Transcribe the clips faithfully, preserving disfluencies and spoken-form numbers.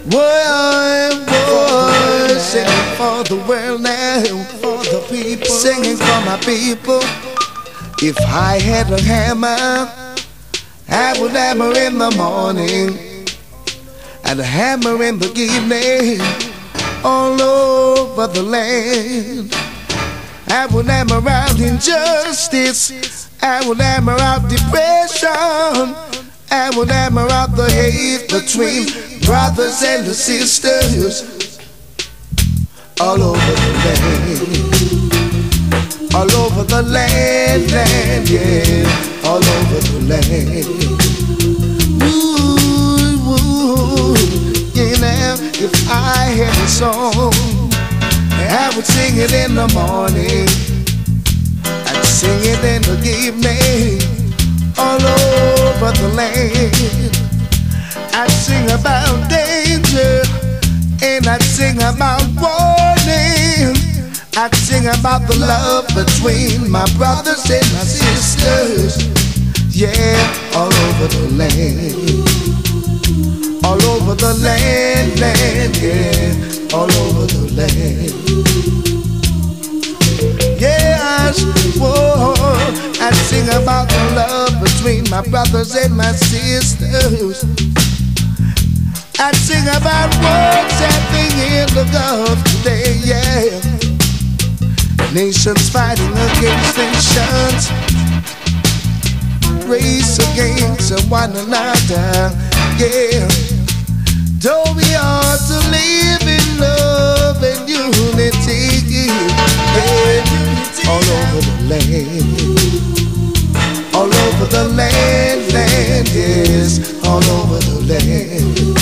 Boy, boy, singing for the world now, for the people, singing for my people. If I had a hammer, I would hammer in the morning and a hammer in the evening, all over the land. I would hammer out injustice, I would hammer out depression, I would hammer out the hate between brothers and the sisters all over the land, all over the land, land, yeah, all over the land. Ooh, ooh, you know, if I had a song, I would sing it in the morning, I'd sing it in the evening, all over the land. I'd sing about danger, and I'd sing about warning. I'd sing about the love between my brothers and my sisters, yeah, all over the land, all over the land, land, yeah, all over the land. Yes, whoa, I'd sing about the love between my brothers and my sisters. I'd sing about what's happening in the Gulf today, yeah. Nations fighting against nations, race against one another, yeah. Though we ought to live in love and unity, yeah. All over the land, all over the land, land, yes, all over the land.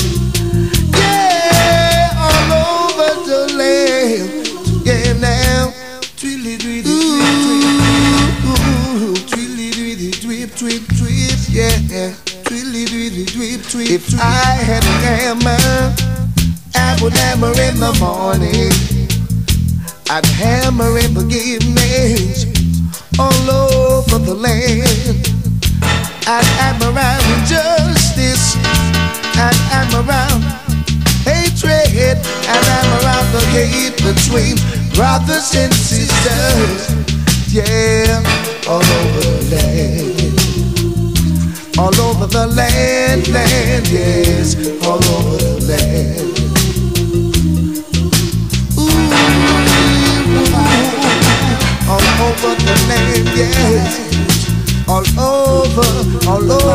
Yeah, now, tweedly tweedly tweet, tweet, tweet, yeah, tweedly tweedly tweet, tweet. If I had a hammer, I would hammer in the morning, I'd hammer in the evenings, all over the land. I'd hammer out injustice, I'd hammer out hatred, and I'm around the hate between brothers and sisters, yeah, all over the land, all over the land, land, yes, all over the land. Ooh, all over the land, yes, all over, all over.